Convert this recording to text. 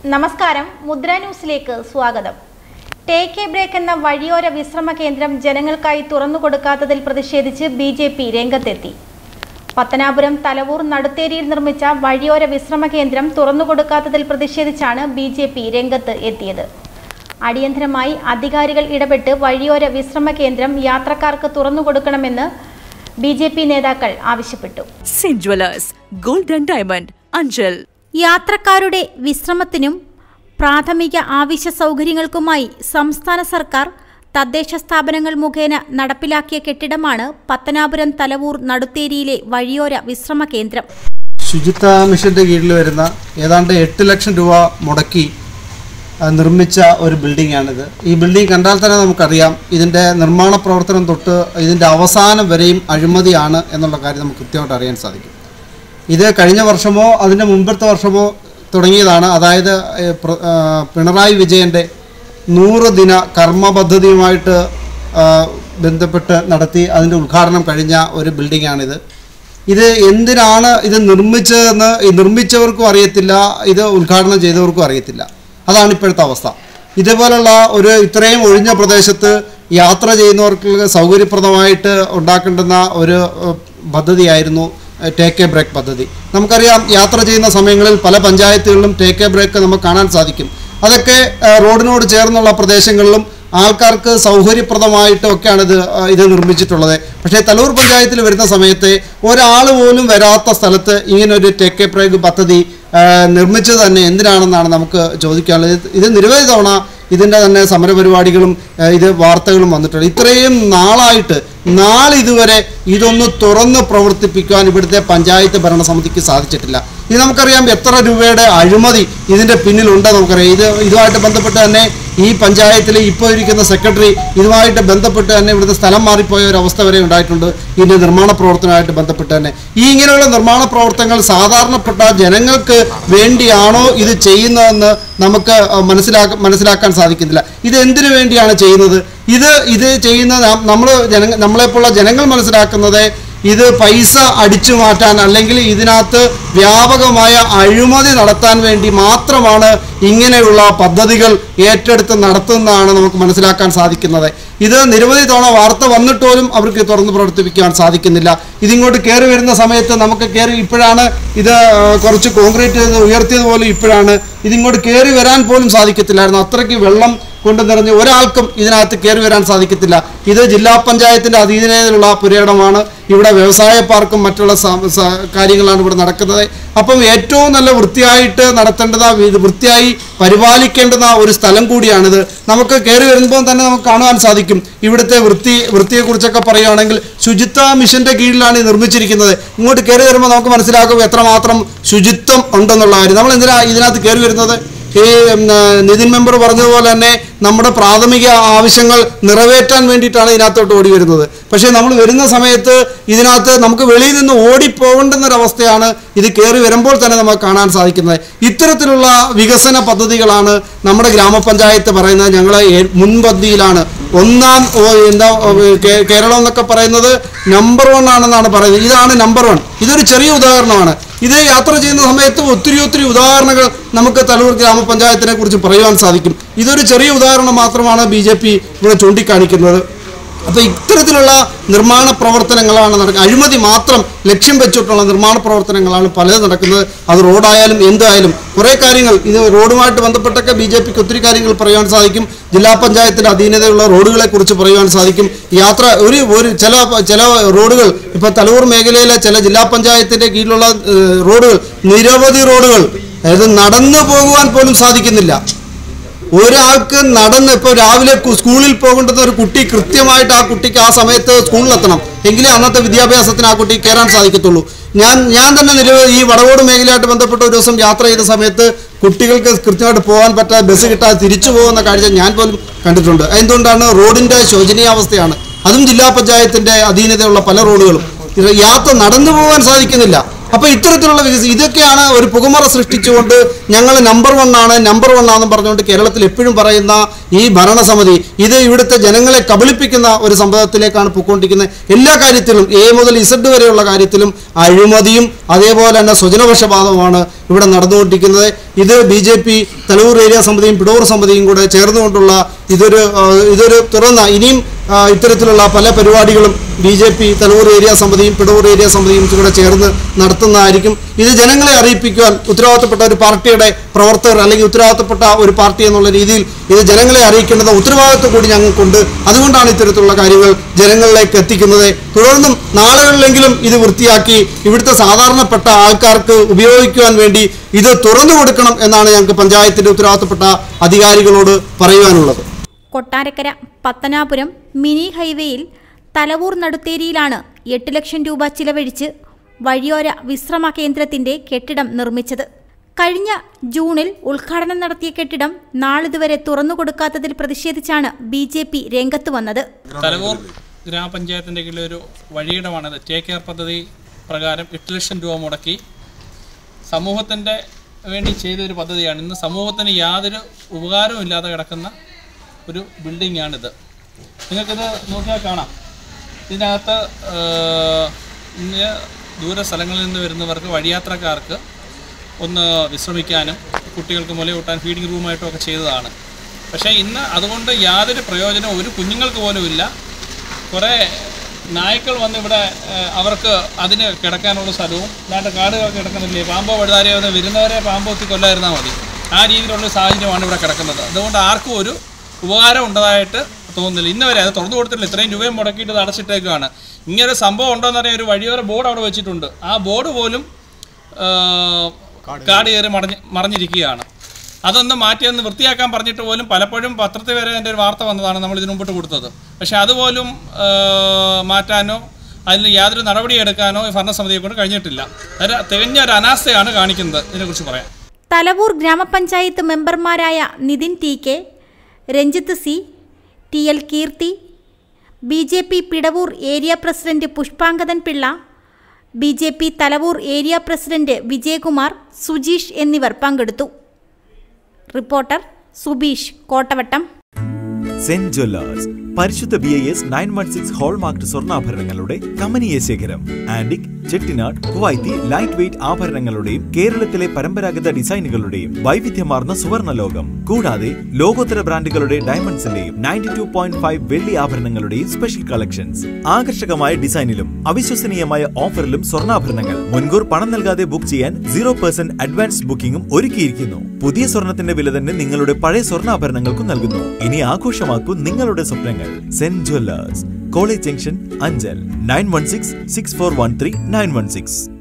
നമസ്കാരം മുദ്ര ന്യൂസിലേക്ക് സ്വാഗതം. ടേക്ക് എ ബ്രേക്ക് എന്ന വഴിയോര വിശ്രമ കേന്ദ്രം ജനങ്ങൾക്കായി തുറന്നുകൊടുക്കാത്തതിൽ പ്രതിഷേധിച്ച് ബിജെപി രംഗത്തെത്തി. പത്തനാപുരം തലവൂർ നടുത്തേരിയിൽ നിർമ്മിച്ച വഴിയോര വിശ്രമ കേന്ദ്രം തുറന്നുകൊടുക്കാത്തതിൽ പ്രതിഷേധിച്ചാണ് ബിജെപി രംഗത്ത് എത്തിയത്. അടിയന്തരമായി അധികാരികൾ ഇടപെട്ട് വഴിയോര വിശ്രമ കേന്ദ്രം യാത്രക്കാർക്ക് തുറന്നുകൊടുക്കണമെന്ന് ബിജെപി നേതാക്കൾ ആവശ്യപ്പെട്ടു. Saint jewellers gold and diamond Anchal. യാത്രക്കാരുടെ വിശ്രമത്തിനും പ്രാഥമിക ആവശ്യ സൗകര്യങ്ങൾക്കുമായി സംസ്ഥാന സർക്കാർ തദ്ദേശ സ്ഥാപനങ്ങൾ മുഖേന നടപ്പിലാക്കിയ കെട്ടിടമാണ് പത്തനാപുരം തലവൂർ നടുത്തേരിയിലെ വഴിയോര വിശ്രമ കേന്ദ്രം. ശുചിത്വ മിഷന്റെ കീഴിൽ വരുന്ന ഏതാണ്ട് 8 ലക്ഷം രൂപ മുടക്കി നിർമ്മിച്ച ഒരു ബിൽഡിംഗാണിത്. ഈ ബിൽഡിംഗ് കണ്ടാൽ തന്നെ നമുക്കറിയാം ഇതിൻ്റെ നിർമ്മാണ പ്രവർത്തനം തൊട്ട് ഇതിൻ്റെ അവസാനം വരെയും അഴിമതിയാണ് എന്നുള്ള കാര്യം നമുക്ക് കൃത്യമായിട്ട് അറിയാൻ സാധിക്കും. ഇത് കഴിഞ്ഞ വർഷമോ അതിൻ്റെ മുമ്പത്തെ വർഷമോ തുടങ്ങിയതാണ്. അതായത് പിണറായി വിജയൻ്റെ 100 ദിന കർമ്മ പദ്ധതിയുമായിട്ട് ബന്ധപ്പെട്ട് നടത്തി അതിൻ്റെ ഉദ്ഘാടനം കഴിഞ്ഞ ഒരു ബിൽഡിംഗാണിത്. ഇത് എന്തിനാണ് ഇത് നിർമ്മിച്ചതെന്ന് നിർമ്മിച്ചവർക്കും അറിയത്തില്ല, ഇത് ഉദ്ഘാടനം ചെയ്തവർക്കും അറിയത്തില്ല. അതാണ് ഇപ്പോഴത്തെ അവസ്ഥ. ഇതുപോലുള്ള ഒരു ഇത്രയും ഒഴിഞ്ഞ പ്രദേശത്ത് യാത്ര ചെയ്യുന്നവർക്ക് സൗകര്യപ്രദമായിട്ട് ഉണ്ടാക്കേണ്ടുന്ന ഒരു പദ്ധതിയായിരുന്നു ടേക്ക് എ ബ്രേക്ക് പദ്ധതി. നമുക്കറിയാം, യാത്ര ചെയ്യുന്ന സമയങ്ങളിൽ പല പഞ്ചായത്തുകളിലും ടേക്ക് എ ബ്രേക്ക് നമുക്ക് കാണാൻ സാധിക്കും. അതൊക്കെ റോഡിനോട് ചേർന്നുള്ള പ്രദേശങ്ങളിലും ആൾക്കാർക്ക് സൗകര്യപ്രദമായിട്ടൊക്കെയാണ് ഇത് നിർമ്മിച്ചിട്ടുള്ളത്. പക്ഷേ തലൂർ പഞ്ചായത്തിൽ വരുന്ന സമയത്ത് ഒരാൾ പോലും വരാത്ത സ്ഥലത്ത് ഇങ്ങനൊരു ടേക്ക് എ ബ്രേക്ക് പദ്ധതി നിർമ്മിച്ചത് തന്നെ എന്തിനാണെന്നാണ് നമുക്ക് ചോദിക്കാനുള്ളത്. ഇത് നിരവധി തവണ ഇതിൻ്റെ തന്നെ സമരപരിപാടികളും ഇത് വാർത്തകളും വന്നിട്ടുണ്ട്. ഇത്രയും നാളായിട്ട് നാളിതുവരെ ഇതൊന്ന് തുറന്ന് പ്രവർത്തിപ്പിക്കാൻ ഇവിടുത്തെ പഞ്ചായത്ത് ഭരണസമിതിക്ക് സാധിച്ചിട്ടില്ല. ഇത് നമുക്കറിയാം എത്ര രൂപയുടെ അഴിമതി ഇതിൻ്റെ പിന്നിലുണ്ടെന്ന് നമുക്കറിയാം. ഇതുമായിട്ട് ബന്ധപ്പെട്ട് തന്നെ ഈ പഞ്ചായത്തിൽ ഇപ്പോൾ ഇരിക്കുന്ന സെക്രട്ടറി ഇതുമായിട്ട് ബന്ധപ്പെട്ട് തന്നെ ഇവിടുത്തെ സ്ഥലം മാറിപ്പോയ ഒരു അവസ്ഥ വരെ ഉണ്ടായിട്ടുണ്ട്. ഇതിൻ്റെ നിർമ്മാണ പ്രവർത്തനമായിട്ട് ബന്ധപ്പെട്ട് തന്നെ ഇങ്ങനെയുള്ള നിർമ്മാണ പ്രവർത്തനങ്ങൾ സാധാരണപ്പെട്ട ജനങ്ങൾക്ക് വേണ്ടിയാണോ ഇത് ചെയ്യുന്നതെന്ന് നമുക്ക് മനസ്സിലാക്കാൻ സാധിക്കുന്നില്ല. ഇത് എന്തിനു വേണ്ടിയാണ് ചെയ്യുന്നത്? ഇത് ചെയ്യുന്ന നമ്മളെപ്പോലുള്ള ജനങ്ങൾ മനസ്സിലാക്കുന്നത് ഇത് പൈസ അടിച്ചു മാറ്റാൻ അല്ലെങ്കിൽ ഇതിനകത്ത് വ്യാപകമായ അഴിമതി നടത്താൻ വേണ്ടി മാത്രമാണ് ഇങ്ങനെയുള്ള പദ്ധതികൾ ഏറ്റെടുത്ത് നടത്തുന്നതാണ് നമുക്ക് മനസ്സിലാക്കാൻ സാധിക്കുന്നത്. ഇത് നിരവധി തവണ വാർത്ത വന്നിട്ട് പോലും അവർക്ക് തുറന്ന് പ്രവർത്തിപ്പിക്കാൻ സാധിക്കുന്നില്ല. ഇതിങ്ങോട്ട് കയറി വരുന്ന സമയത്ത് നമുക്ക് ഇപ്പോഴാണ് ഇത് കുറച്ച് കോൺക്രീറ്റ് ഉയർത്തിയതുപോലും ഇപ്പോഴാണ്. ഇതിങ്ങോട്ട് കയറി വരാൻ പോലും സാധിക്കത്തില്ലായിരുന്നു. അത്രയ്ക്ക് വെള്ളം കൊണ്ട് നിറഞ്ഞ് ഒരാൾക്കും ഇതിനകത്ത് കയറി വരാൻ സാധിക്കത്തില്ല. ഇത് ജില്ലാ പഞ്ചായത്തിൻ്റെ അധീനതയിലുള്ള പുരയിടമാണ്. ഇവിടെ വ്യവസായ പാർക്കും മറ്റുള്ള കാര്യങ്ങളാണ് ഇവിടെ നടക്കുന്നത്. അപ്പം ഏറ്റവും നല്ല വൃത്തിയായിട്ട് വൃത്തിയായി പരിപാലിക്കേണ്ടുന്ന ഒരു സ്ഥലം കൂടിയാണിത്. നമുക്ക് കയറി വരുമ്പോൾ തന്നെ നമുക്ക് കാണുവാൻ സാധിക്കും ഇവിടുത്തെ വൃത്തിയെക്കുറിച്ചൊക്കെ പറയുകയാണെങ്കിൽ ശുചിത്വ മിഷന്റെ കീഴിലാണ് ഇത് നിർമ്മിച്ചിരിക്കുന്നത്. ഇങ്ങോട്ട് കയറി വരുമ്പോൾ നമുക്ക് മനസ്സിലാക്കും എത്രമാത്രം ശുചിത്വം ഉണ്ടെന്നുള്ള കാര്യം. നമ്മൾ എന്തിനാ ഇതിനകത്ത് കയറി വരുന്നത്? ഈ നിതിൻ മെമ്പർ പറഞ്ഞതുപോലെ തന്നെ നമ്മുടെ പ്രാഥമിക ആവശ്യങ്ങൾ നിറവേറ്റാൻ വേണ്ടിയിട്ടാണ് ഇതിനകത്തോട്ട് ഓടി വരുന്നത്. പക്ഷേ നമ്മൾ വരുന്ന സമയത്ത് ഇതിനകത്ത് നമുക്ക് വെളിയിൽ നിന്ന് ഓടിപ്പോകേണ്ടുന്നൊരവസ്ഥയാണ് ഇത് കയറി വരുമ്പോൾ തന്നെ നമുക്ക് കാണാൻ സാധിക്കുന്നത്. ഇത്തരത്തിലുള്ള വികസന പദ്ധതികളാണ് നമ്മുടെ ഗ്രാമപഞ്ചായത്ത് പറയുന്നത്. ഞങ്ങൾ മുൻപന്തിയിലാണ്, കേരളം എന്നൊക്കെ പറയുന്നത് നമ്പർ 1 ആണെന്നാണ് പറയുന്നത്. ഇതാണ് നമ്പർ 1. ഇതൊരു ചെറിയ ഉദാഹരണമാണ്. ഇത് യാത്ര ചെയ്യുന്ന സമയത്ത് ഒത്തിരി ഉദാഹരണങ്ങൾ നമുക്ക് തലൂർ ഗ്രാമപഞ്ചായത്തിനെ കുറിച്ച് പറയുവാൻ സാധിക്കും. ഇതൊരു ചെറിയ ഉദാഹരണം മാത്രമാണ് BJP ഇവിടെ ചൂണ്ടിക്കാണിക്കുന്നത്. അപ്പോൾ ഇത്തരത്തിലുള്ള നിർമ്മാണ പ്രവർത്തനങ്ങളാണ് നടക്കുന്നത്. അഴിമതി മാത്രം ലക്ഷ്യം വെച്ചിട്ടുള്ള നിർമ്മാണ പ്രവർത്തനങ്ങളാണ് പലതും നടക്കുന്നത്. അത് റോഡായാലും എന്തായാലും കുറേ കാര്യങ്ങൾ ഇത് റോഡുമായിട്ട് ബന്ധപ്പെട്ടൊക്കെ BJPക്ക് ഒത്തിരി കാര്യങ്ങൾ പറയുവാൻ സാധിക്കും. ജില്ലാ പഞ്ചായത്തിൻ്റെ അധീനതയുള്ള റോഡുകളെ കുറിച്ച് പറയുവാൻ സാധിക്കും. യാത്ര ചില റോഡുകൾ ഇപ്പോൾ തലൂർ മേഖലയിലെ ചില ജില്ലാ പഞ്ചായത്തിൻ്റെ കീഴിലുള്ള റോഡുകൾ നിരവധി റോഡുകൾ അതായത് നടന്നു പോകുവാൻ പോലും സാധിക്കുന്നില്ല. ഒരാൾക്ക് നടന്ന് ഇപ്പോൾ രാവിലെ സ്കൂളിൽ പോകേണ്ടുന്ന ഒരു കുട്ടി കൃത്യമായിട്ട് ആ കുട്ടിക്ക് ആ സമയത്ത് സ്കൂളിലെത്തണം, എങ്കിലേ അന്നത്തെ വിദ്യാഭ്യാസത്തിന് ആ കുട്ടിക്ക് കയറാൻ സാധിക്കത്തുള്ളൂ. ഞാൻ തന്നെ ഈ വടകോട് മേഖലയായിട്ട് ബന്ധപ്പെട്ട ഒരു ദിവസം യാത്ര ചെയ്ത സമയത്ത് കുട്ടികൾക്ക് കൃത്യമായിട്ട് പോകാൻ പറ്റാതെ ബസ് കിട്ടാതെ തിരിച്ചു പോകുന്ന കാഴ്ച ഞാൻ പോലും കണ്ടിട്ടുണ്ട്. എന്തുകൊണ്ടാണ്? റോഡിൻ്റെ ശോചനീയാവസ്ഥയാണ്. അതും ജില്ലാ പഞ്ചായത്തിൻ്റെ അധീനതയുള്ള പല റോഡുകളും യാത്ര നടന്നു പോകാൻ സാധിക്കുന്നില്ല. അപ്പോൾ ഇത്തരത്തിലുള്ള ഇതൊക്കെയാണ് ഒരു പുകമറ സൃഷ്ടിച്ചുകൊണ്ട് ഞങ്ങൾ നമ്പർ 1 ആണെന്ന് പറഞ്ഞുകൊണ്ട് കേരളത്തിൽ എപ്പോഴും പറയുന്ന ഈ ഭരണസമിതി ഇത് ഇവിടുത്തെ ജനങ്ങളെ കബളിപ്പിക്കുന്ന ഒരു സംഭവത്തിലേക്കാണ് പോയിക്കൊണ്ടിരിക്കുന്നത്. എല്ലാ കാര്യത്തിലും A മുതൽ Z വരെയുള്ള കാര്യത്തിലും അഴിമതിയും അതേപോലെ തന്നെ സ്വജനപക്ഷപാതവുമാണ് ഇവിടെ നടന്നുകൊണ്ടിരിക്കുന്നത്. ഇത് BJP തലവൂർ ഏരിയ സമിതിയും പിടവൂർ സമിതിയും കൂടെ ചേർന്നുകൊണ്ടുള്ള ഇതൊരു തുറന്ന ഇനിയും ഇത്തരത്തിലുള്ള പല പരിപാടികളും BJP തലവൂർ ഏരിയ സമിതിയും പിടവൂർ ഏരിയ സമിതിയും കൂടെ ചേർന്ന് നടത്തുന്നതായിരിക്കും. ഇത് ജനങ്ങളെ അറിയിപ്പിക്കുവാൻ ഉത്തരവാദിത്തപ്പെട്ട ഒരു പാർട്ടിയുടെ പ്രവർത്തകർ അല്ലെങ്കിൽ ഉത്തരവാദിത്തപ്പെട്ട ഒരു പാർട്ടി എന്നുള്ള രീതിയിൽ ഇത് ജനങ്ങളെ അറിയിക്കേണ്ടത് ഉത്തരവാദിത്വം കൂടി ഞങ്ങൾക്കുണ്ട്. അതുകൊണ്ടാണ് ഇത്തരത്തിലുള്ള കാര്യങ്ങൾ ജനങ്ങളിലേക്ക് എത്തിക്കുന്നത്. തുടർന്നും നാളുകളിലെങ്കിലും ഇത് വൃത്തിയാക്കി ഇവിടുത്തെ സാധാരണപ്പെട്ട ആൾക്കാർക്ക് ഉപയോഗിക്കുവാൻ വേണ്ടി ഇത് തുറന്നു കൊടുക്കണം എന്നാണ് ഞങ്ങൾക്ക് പഞ്ചായത്തിന്റെ ഉത്തരവാദിത്തപ്പെട്ട അധികാരികളോട് പറയുവാനുള്ളത്. കൊട്ടാരക്കര പത്തനാപുരം മിനി ഹൈവേയിൽ തലവൂർ നടുത്തേരിയിലാണ് 8 ലക്ഷം രൂപ ചിലവഴിച്ച് വഴിയോര വിശ്രമ കേന്ദ്രത്തിന്റെ കെട്ടിടം നിർമ്മിച്ചത്. കഴിഞ്ഞ ജൂണിൽ ഉദ്ഘാടനം നടത്തിയ കെട്ടിടം നാളിതുവരെ തുറന്നുകൊടുക്കാത്തതിൽ പ്രതിഷേധിച്ചാണ് BJP രംഗത്ത് വന്നത്. തലവൂർ ഗ്രാമപഞ്ചായത്തിന്റെ കീഴിൽ ഒരു വഴിയിടമാണിത്. ടേക്ക് കെയർ പദ്ധതി പ്രകാരം 8 ലക്ഷം രൂപ മുടക്കി സമൂഹത്തിന്റെ വേണ്ടി ചെയ്തൊരു പദ്ധതിയാണ്. ഇന്ന് സമൂഹത്തിന് യാതൊരു ഉപകാരവും ഇല്ലാതെ കിടക്കുന്ന ഒരു ബിൽഡിംഗാണിത്. നിങ്ങൾക്കിത് നോക്കിയാൽ കാണാം. ഇതിനകത്ത് ദൂര സ്ഥലങ്ങളിൽ നിന്ന് വരുന്നവർക്ക് വഴിയാത്രക്കാർക്ക് ഒന്ന് വിശ്രമിക്കാനും കുട്ടികൾക്ക് മുലയൂട്ടാൻ ഫീഡിംഗ് റൂമായിട്ടും ഒക്കെ ചെയ്തതാണ്. പക്ഷേ ഇന്ന് അതുകൊണ്ട് യാതൊരു പ്രയോജനവും ഒരു കുഞ്ഞുങ്ങൾക്ക് പോലും ഇല്ല. കുറേ നായ്ക്കൾ വന്ന് ഇവിടെ അവർക്ക് അതിന് കിടക്കാനുള്ള സ്ഥലവും ഇല്ലാണ്ട് കാടുകളൊക്കെ കിടക്കുന്നില്ലേ, പാമ്പോ വഴുതാരെയോ വരുന്നവരെ പാമ്പൊത്തി കൊല്ലായിരുന്നാൽ മതി, ആ രീതിയിലുള്ള സാഹചര്യമാണ് ഇവിടെ കിടക്കുന്നത്. അതുകൊണ്ട് ആർക്കും ഒരു ഉപകാരം ഉണ്ടായിട്ട് തോന്നുന്നില്ല. ഇന്ന് വരെ അത് തുറന്നു കൊടുത്തിട്ടില്ല. ഇത്രയും രൂപയും മുടക്കിയിട്ട് അടച്ചിട്ടേക്കാണ്. ഇങ്ങനൊരു സംഭവം ഉണ്ടോയെന്ന് അറിയാൻ ഒരു വഴിയോര ബോർഡ് അവിടെ വെച്ചിട്ടുണ്ട്. ആ ബോർഡ് പോലും കാട് കയറി മറിഞ്ഞിരിക്കുകയാണ്. അതൊന്ന് മാറ്റിയൊന്ന് വൃത്തിയാക്കാൻ പറഞ്ഞിട്ട് പോലും പലപ്പോഴും പത്രത്തിൽ വരെ എൻ്റെ ഒരു വാർത്ത വന്നതാണ് നമ്മൾ ഇതിനു മുമ്പിട്ട് കൊടുത്തത്. പക്ഷേ അതുപോലും മാറ്റാനോ അതിൽ യാതൊരു നടപടിയെടുക്കാനോ ഭരണസമിതിയെ കൊണ്ട് കഴിഞ്ഞിട്ടില്ല. തികഞ്ഞ ഒരു അനാസ്ഥയാണ് കാണിക്കുന്നത്. ഇതിനെക്കുറിച്ച് പറയാം. തലവൂർ ഗ്രാമപഞ്ചായത്ത് മെമ്പർമാരായ Nithin TK, Ranjith C, TL Keerthi, BJP Pidavoor area president Pushpangadan Pillai, BJP Thalavoor area president Vijayakumar, Sujeesh എന്നിവർ പങ്കെടുത്തു. Reporter Subeesh, Kottavattam. Saint jewellers പരിശുദ്ധ BIS 916 ഹോൾമാർക്ക് സ്വർണ്ണാഭരണങ്ങളുടെ കമനീയ ശേഖരം. Antique, Chettinad, Kuwaiti lightweight ആഭരണങ്ങളുടെയും കേരളത്തിലെ പരമ്പരാഗത ഡിസൈനുകളുടെയും വൈവിധ്യമാർന്ന സുവർണ ലോകം. കൂടാതെ ലോകോത്തര ബ്രാൻഡുകളുടെ ഡയമണ്ട്സിന്റെയും 92.5 വെള്ളി ആഭരണങ്ങളുടെയും സ്പെഷ്യൽ കളക്ഷൻസ്. ആകർഷകമായ ഡിസൈനിലും അവിശ്വസനീയമായ ഓഫറിലും സ്വർണ്ണാഭരണങ്ങൾ മുൻകൂർ പണം നൽകാതെ ബുക്ക് ചെയ്യാൻ 0% അഡ്വാൻസ് ബുക്കിംഗും ഒരുക്കിയിരിക്കുന്നു. പുതിയ സ്വർണത്തിന്റെ വില തന്നെ നിങ്ങളുടെ പഴയ സ്വർണ്ണാഭരണങ്ങൾക്കും നൽകുന്നു. ഇനി ആഘോഷമാക്കൂ നിങ്ങളുടെ സ്വപ്നങ്ങൾ. Saint jewellers, college junction, Anchal. 9166413916.